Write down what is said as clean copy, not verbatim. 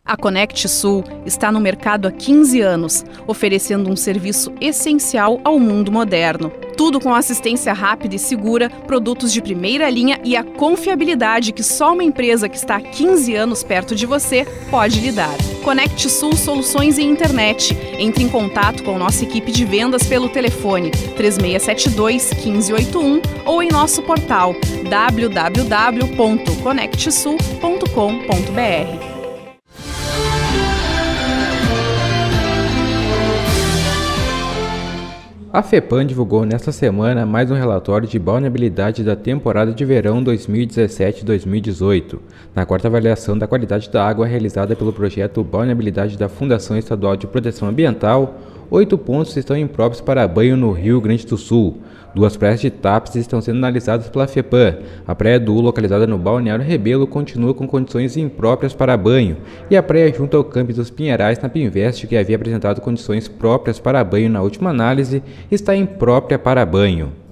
A Conect Sul está no mercado há 15 anos, oferecendo um serviço essencial ao mundo moderno. Tudo com assistência rápida e segura, produtos de primeira linha e a confiabilidade que só uma empresa que está há 15 anos perto de você pode lhe dar. Conect Sul Soluções em Internet. Entre em contato com nossa equipe de vendas pelo telefone 3672-1581 ou em nosso portal www.conectsul.com.br. A FEPAM divulgou nesta semana mais um relatório de balneabilidade da temporada de verão 2017-2018. Na quarta avaliação da qualidade da água realizada pelo projeto Balneabilidade da Fundação Estadual de Proteção Ambiental, 8 pontos estão impróprios para banho no Rio Grande do Sul. 2 praias de Tapes estão sendo analisadas pela FEPAM. A Praia do U, localizada no Balneário Rebelo, continua com condições impróprias para banho, e a praia junto ao Campos dos Pinheirais, na Pinvest, que havia apresentado condições próprias para banho na última análise, está imprópria para banho.